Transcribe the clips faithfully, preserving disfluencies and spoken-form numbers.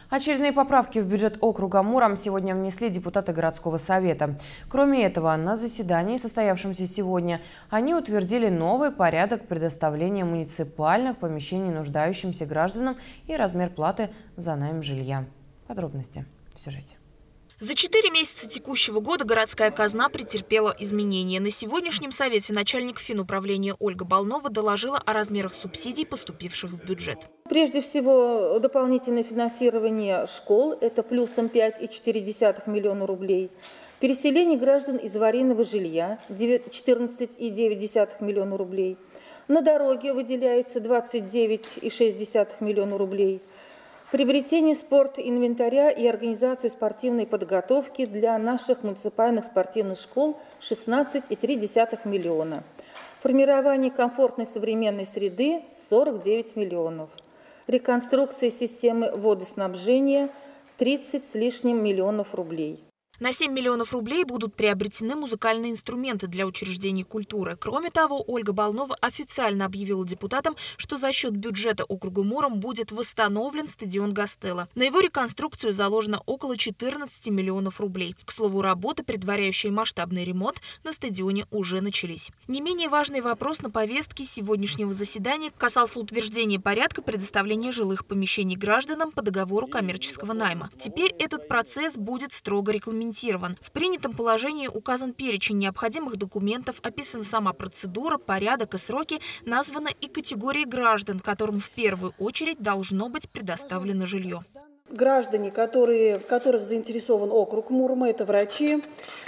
Очередные поправки в бюджет округа Муром сегодня внесли депутаты городского совета. Кроме этого, на заседании, состоявшемся сегодня, они утвердили новый порядок предоставления муниципальных помещений нуждающимся гражданам и размер платы за найм жилья. Подробности в сюжете. За четыре месяца текущего года городская казна претерпела изменения. На сегодняшнем совете начальник финуправления Ольга Болнова доложила о размерах субсидий, поступивших в бюджет. Прежде всего, дополнительное финансирование школ – это плюсом пять целых четыре десятых миллиона рублей. Переселение граждан из аварийного жилья – четырнадцать целых девять десятых миллиона рублей. На дороге выделяется двадцать девять целых шесть десятых миллиона рублей. Приобретение спорт-инвентаря и организацию спортивной подготовки для наших муниципальных спортивных школ – шестнадцать целых три десятых миллиона. Формирование комфортной современной среды – сорок девять миллионов. Реконструкция системы водоснабжения – тридцать с лишним миллионов рублей. На семь миллионов рублей будут приобретены музыкальные инструменты для учреждений культуры. Кроме того, Ольга Болнова официально объявила депутатам, что за счет бюджета округа Муром будет восстановлен стадион Гастелло. На его реконструкцию заложено около четырнадцати миллионов рублей. К слову, работы, предваряющие масштабный ремонт, на стадионе уже начались. Не менее важный вопрос на повестке сегодняшнего заседания касался утверждения порядка предоставления жилых помещений гражданам по договору коммерческого найма. Теперь этот процесс будет строго регламентирован. В принятом положении указан перечень необходимых документов, описана сама процедура, порядок и сроки, названы и категории граждан, которым в первую очередь должно быть предоставлено жилье. Граждане, которые, в которых заинтересован округ Мурома, это врачи,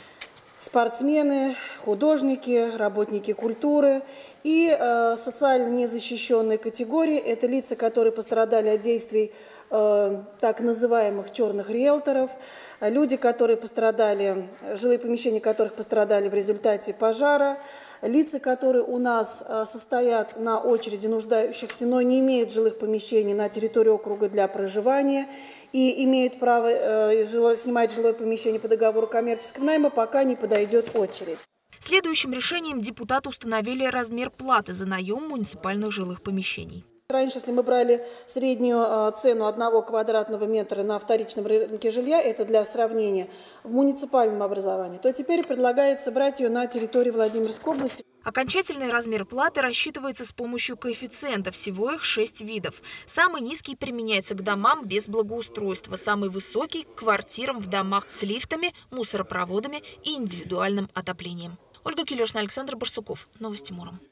спортсмены, художники, работники культуры и э, социально незащищенные категории – это лица, которые пострадали от действий э, так называемых черных риэлторов, люди, которые пострадали, жилые помещения которых пострадали в результате пожара, лица, которые у нас э, состоят на очереди нуждающихся, но не имеют жилых помещений на территории округа для проживания и имеют право э, жило, снимать жилое помещение по договору коммерческого найма, пока не подойдет очередь. Следующим решением депутаты установили размер платы за наем муниципальных жилых помещений. Раньше, если мы брали среднюю цену одного квадратного метра на вторичном рынке жилья, это для сравнения, в муниципальном образовании, то теперь предлагается брать ее на территории Владимирской области. Окончательный размер платы рассчитывается с помощью коэффициента. Всего их шесть видов. Самый низкий применяется к домам без благоустройства. Самый высокий – к квартирам в домах с лифтами, мусоропроводами и индивидуальным отоплением. Ольга Килешна, Александр Барсуков. Новости Муром.